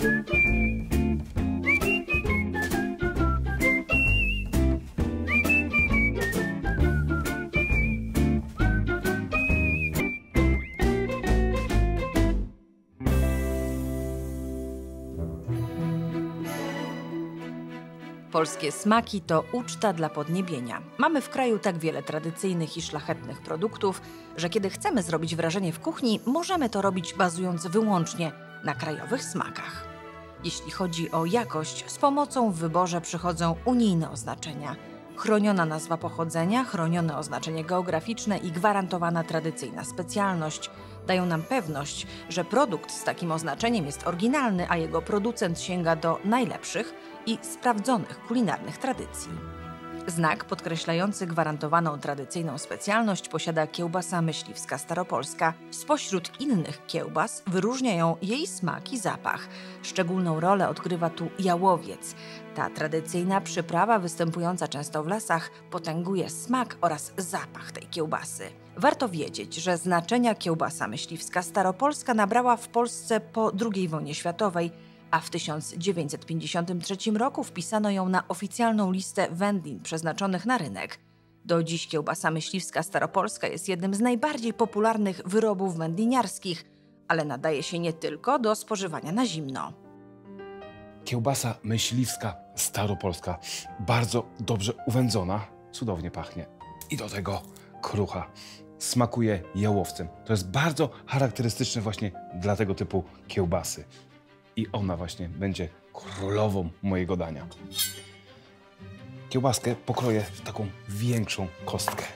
Polskie smaki to uczta dla podniebienia. Mamy w kraju tak wiele tradycyjnych i szlachetnych produktów, że kiedy chcemy zrobić wrażenie w kuchni, możemy to robić bazując wyłącznie na krajowych smakach. Jeśli chodzi o jakość, z pomocą w wyborze przychodzą unijne oznaczenia. Chroniona nazwa pochodzenia, chronione oznaczenie geograficzne i gwarantowana tradycyjna specjalność dają nam pewność, że produkt z takim oznaczeniem jest oryginalny, a jego producent sięga do najlepszych i sprawdzonych kulinarnych tradycji. Znak podkreślający gwarantowaną tradycyjną specjalność posiada kiełbasa myśliwska staropolska. Spośród innych kiełbas wyróżnia ją jej smak i zapach. Szczególną rolę odgrywa tu jałowiec. Ta tradycyjna przyprawa, występująca często w lasach, potęguje smak oraz zapach tej kiełbasy. Warto wiedzieć, że znaczenia kiełbasa myśliwska staropolska nabrała w Polsce po II wojnie światowej, a w 1953 roku wpisano ją na oficjalną listę wędlin przeznaczonych na rynek. Do dziś kiełbasa myśliwska staropolska jest jednym z najbardziej popularnych wyrobów wędliniarskich, ale nadaje się nie tylko do spożywania na zimno. Kiełbasa myśliwska staropolska, bardzo dobrze uwędzona, cudownie pachnie. I do tego krucha. Smakuje jałowcem. To jest bardzo charakterystyczne właśnie dla tego typu kiełbasy. I ona właśnie będzie królową mojego dania. Kiełbaskę pokroję w taką większą kostkę.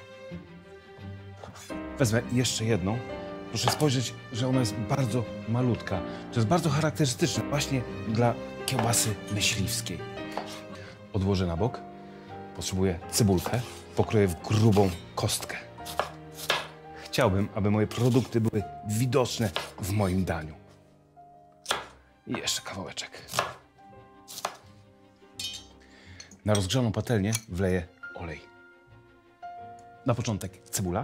Wezmę jeszcze jedną. Proszę spojrzeć, że ona jest bardzo malutka. To jest bardzo charakterystyczne właśnie dla kiełbasy myśliwskiej. Odłożę na bok. Potrzebuję cebulkę. Pokroję w grubą kostkę. Chciałbym, aby moje produkty były widoczne w moim daniu. I jeszcze kawałeczek. Na rozgrzaną patelnię wleję olej. Na początek cebula.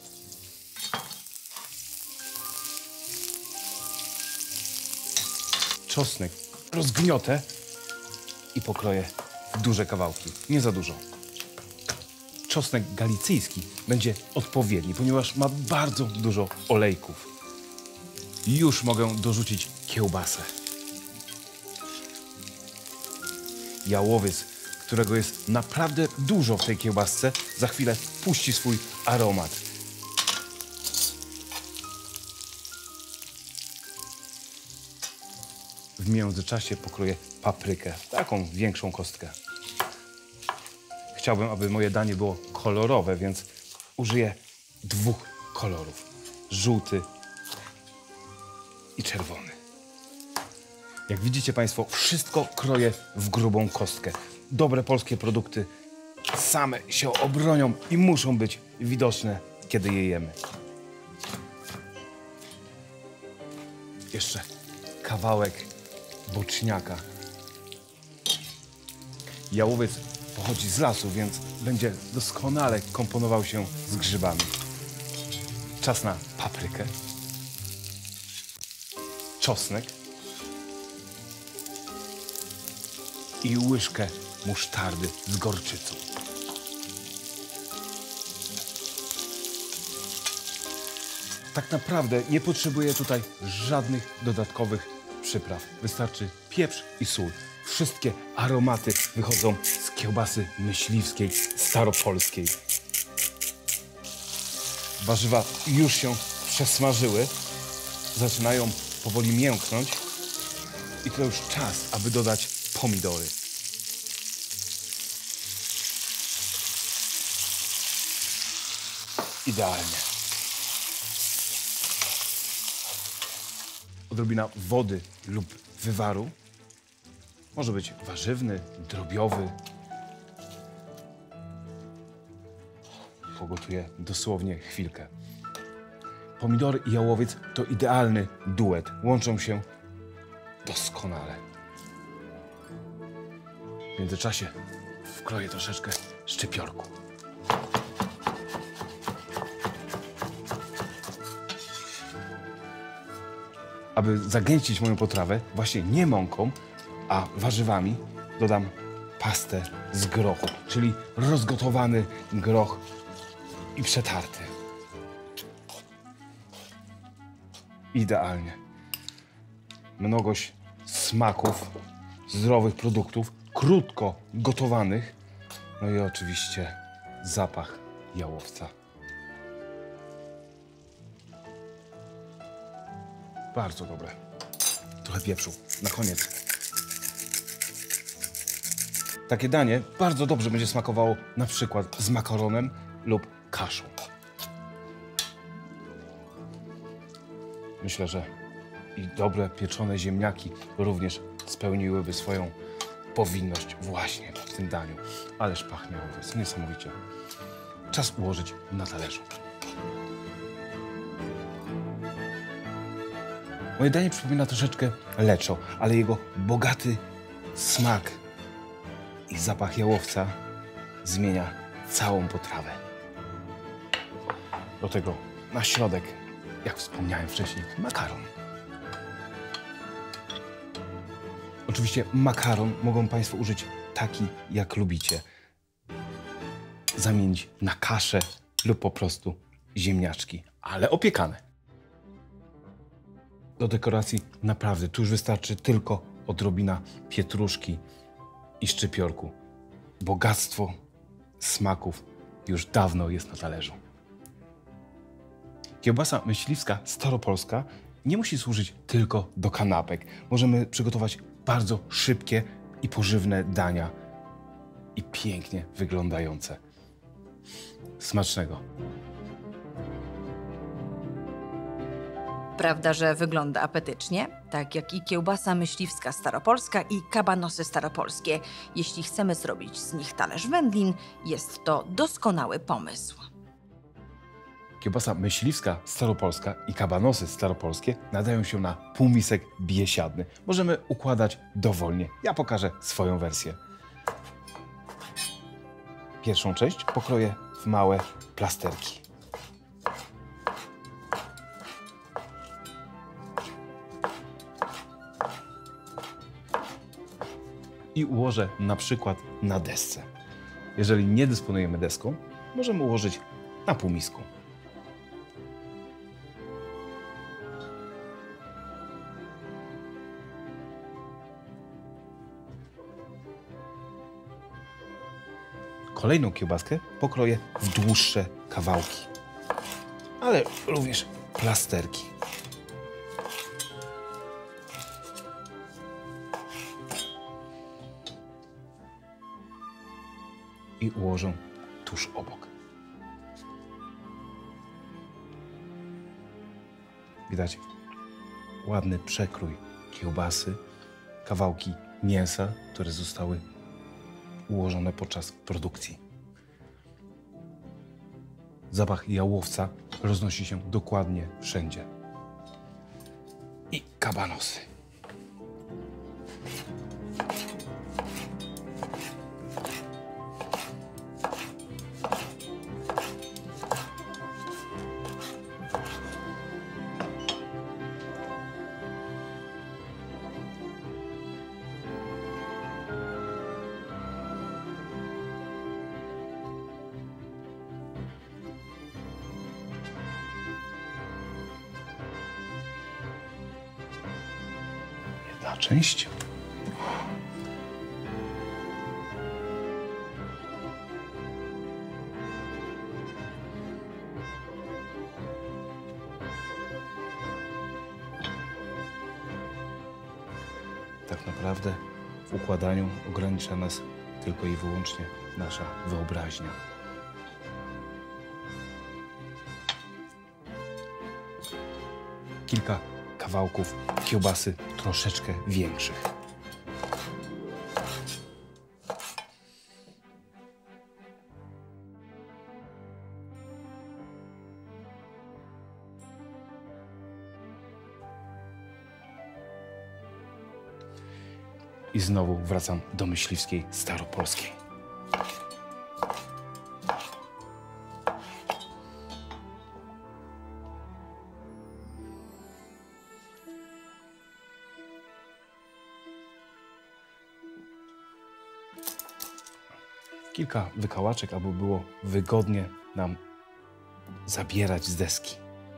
Czosnek rozgniotę i pokroję w duże kawałki, nie za dużo. Czosnek galicyjski będzie odpowiedni, ponieważ ma bardzo dużo olejków. Już mogę dorzucić kiełbasę. Jałowiec, którego jest naprawdę dużo w tej kiełbasce, za chwilę puści swój aromat. W międzyczasie pokroję paprykę, taką większą kostkę. Chciałbym, aby moje danie było kolorowe, więc użyję dwóch kolorów. Żółty i czerwony. Jak widzicie Państwo, wszystko kroję w grubą kostkę. Dobre polskie produkty same się obronią i muszą być widoczne, kiedy je jemy. Jeszcze kawałek boczniaka. Jałowiec pochodzi z lasu, więc będzie doskonale komponował się z grzybami. Czas na paprykę, czosnek i łyżkę musztardy z gorczycą. Tak naprawdę nie potrzebuję tutaj żadnych dodatkowych przypraw. Wystarczy pieprz i sól. Wszystkie aromaty wychodzą z kiełbasy myśliwskiej, staropolskiej. Warzywa już się przesmażyły. Zaczynają powoli mięknąć. I to już czas, aby dodać pomidory. Idealnie. Odrobina wody lub wywaru. Może być warzywny, drobiowy. Pogotuję dosłownie chwilkę. Pomidory i jałowiec to idealny duet. Łączą się doskonale. W międzyczasie wkroję troszeczkę szczypiorku. aby zagęścić moją potrawę, właśnie nie mąką, a warzywami, dodam pastę z grochu, czyli rozgotowany groch i przetarty. Idealnie. Mnogość smaków, zdrowych produktów, krótko gotowanych, no i oczywiście zapach jałowca. Bardzo dobre. Trochę pieprzu na koniec. Takie danie bardzo dobrze będzie smakowało na przykład z makaronem lub kaszą. Myślę, że i dobre pieczone ziemniaki również spełniłyby swoją powinność właśnie w tym daniu. Ależ pachnie owoc, niesamowicie. Czas ułożyć na talerzu. Moje danie przypomina troszeczkę leczo, ale jego bogaty smak i zapach jałowca zmienia całą potrawę. Do tego na środek, jak wspomniałem wcześniej, makaron. Oczywiście makaron mogą Państwo użyć taki, jak lubicie. Zamienić na kaszę lub po prostu ziemniaczki, ale opiekane. Do dekoracji naprawdę tu już wystarczy tylko odrobina pietruszki i szczypiorku. Bogactwo smaków już dawno jest na talerzu. Kiełbasa myśliwska staropolska nie musi służyć tylko do kanapek. Możemy przygotować bardzo szybkie i pożywne dania i pięknie wyglądające. Smacznego! Prawda, że wygląda apetycznie? Tak jak i kiełbasa myśliwska staropolska i kabanosy staropolskie. Jeśli chcemy zrobić z nich talerz wędlin, jest to doskonały pomysł. Kiełbasa myśliwska staropolska i kabanosy staropolskie nadają się na półmisek biesiadny. Możemy układać dowolnie. Ja pokażę swoją wersję. Pierwszą część pokroję w małe plasterki. I ułożę na przykład na desce. Jeżeli nie dysponujemy deską, możemy ułożyć na półmisku. Kolejną kiełbaskę pokroję w dłuższe kawałki, ale również plasterki. I ułożę tuż obok. Widać ładny przekrój kiełbasy, kawałki mięsa, które zostały ułożone podczas produkcji. Zapach jałowca roznosi się dokładnie wszędzie. I kabanosy. Jedna część. Tak naprawdę w układaniu ogranicza nas tylko i wyłącznie nasza wyobraźnia. Kilka kawałków kiełbasy troszeczkę większych. I znowu wracam do myśliwskiej staropolskiej. kilka wykałaczek, aby było wygodnie nam zabierać z deski.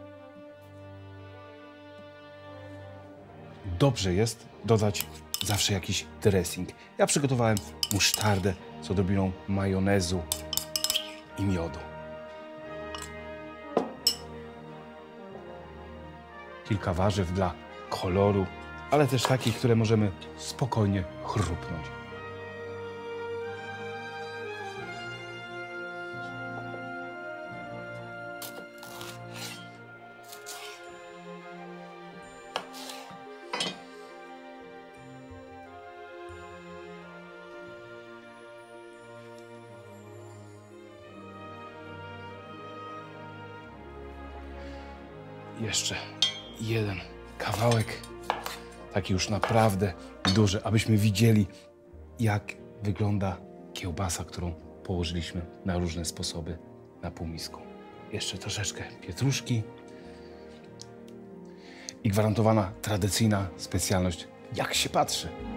Dobrze jest dodać zawsze jakiś dressing. Ja przygotowałem musztardę z odrobiną majonezu i miodu. Kilka warzyw dla koloru, ale też takich, które możemy spokojnie chrupnąć. Jeszcze jeden kawałek, taki już naprawdę duży, abyśmy widzieli, jak wygląda kiełbasa, którą położyliśmy na różne sposoby na półmisku. Jeszcze troszeczkę pietruszki i gwarantowana tradycyjna specjalność, jak się patrzy.